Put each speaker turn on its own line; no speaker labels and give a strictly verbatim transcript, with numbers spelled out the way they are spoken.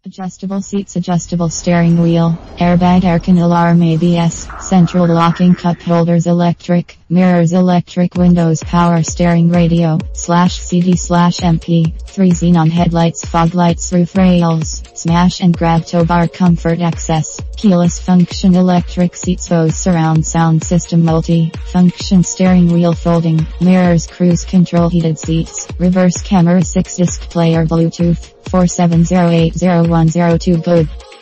Adjustable seats, adjustable steering wheel, airbag, aircon alarm, A B S, central locking cup holders, electric, mirrors, electric windows, power steering, radio, slash C D slash M P, three xenon headlights, fog lights, roof rails, smash and grab tow bar, comfort access, keyless function, electric seats, Bose surround sound system, multi-function steering wheel, folding, mirrors, cruise control, heated seats, reverse camera, six disc player, Bluetooth, four seven zero eight zero one zero two. Good.